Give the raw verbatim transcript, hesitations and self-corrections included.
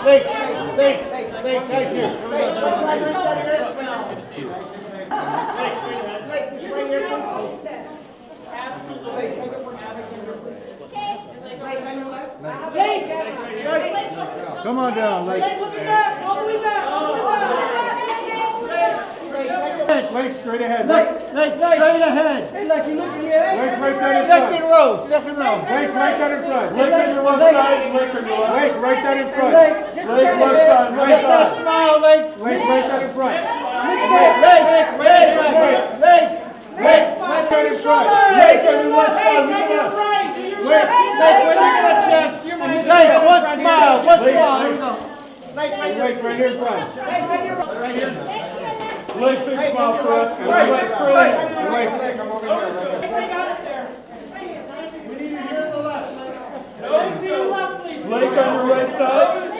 Lake, Lake, Lake, guys here. Come on down, Lake. Looking back, all the way back, all the way back. Lake, straight ahead. Lake, Lake, straight ahead. Lake right down in front. Second row, second row. Lake right down in front. Lake on your left side, Lake on your left. Lake right down in front. Lake left side, right side. Smile, Lake. Lake right down in front. Lake, Lake, Lake, Lake, Lake, Lake, right down in front. Lake on your left side, with your left. Lake, Lake, when you get a chance, do you mind? Lake, one smile, one smile. Here we go. Lake right here in front. Right here. Lake, big smile for us. And Lake, straight ahead. Lake, Lake, I'm over here. They got it there. We need you here on the left. Those to your left, please. Lake on your right side.